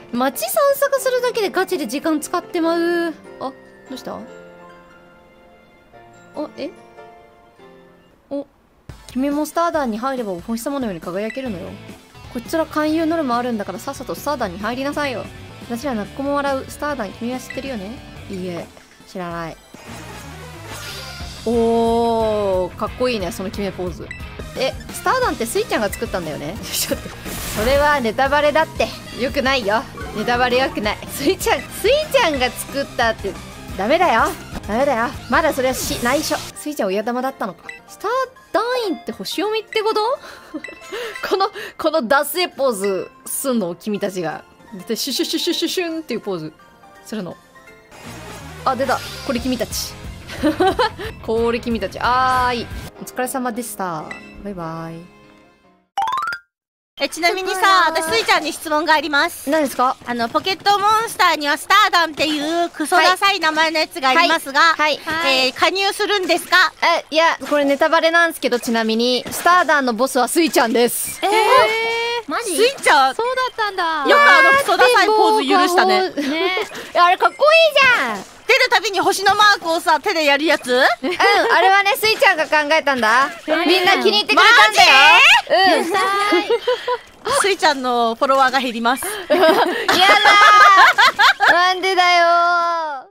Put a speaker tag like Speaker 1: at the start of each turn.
Speaker 1: 街散策するだけでガチで時間使ってまう。あ、どうした？君もスターダンに入ればお星様のように輝けるのよ。こちら勧誘ノルマあるんだからさっさとスターダンに入りなさいよ。私ら泣く子も笑うスターダン、君は知ってるよね？いいえ、知らない。おー、かっこいいね、その決めポーズ。スターダンってスイちゃんが作ったんだよね？ちょっと、それはネタバレだって。よくないよ。ネタバレよくない。スイちゃんが作ったって、ダメだよ。ダメだよ。まだそれは内緒。スイちゃん親玉だったのか。スターダインって星読みってことこのダセポーズすんの君たちが。シュシュシュシュシュシュンっていうポーズするの。あ、出た。これ君たち。これ君たち。お疲れ様でした。バイバイ。
Speaker 2: ちなみにさ、私スイちゃんに質問があります。
Speaker 1: 何ですか？
Speaker 2: ポケットモンスターにはスターダンっていうクソダサい名前のやつがありますが、加入するんですか？
Speaker 1: いや、これネタバレなんですけど、ちなみにスターダンのボスはスイちゃんです。
Speaker 2: マジ？スイちゃん、
Speaker 3: そうだったんだ。
Speaker 2: よくクソダサいポーズ許したね。
Speaker 1: あれかっこいいじゃん。
Speaker 2: 出るたびに星のマークをさ、手でやるやつ？
Speaker 1: あれはね、スイちゃんが考えたんだ。みんな気に入ってくれたんだよ。
Speaker 2: スイちゃんのフォロワーが減ります。
Speaker 1: やだー。なんでだよー。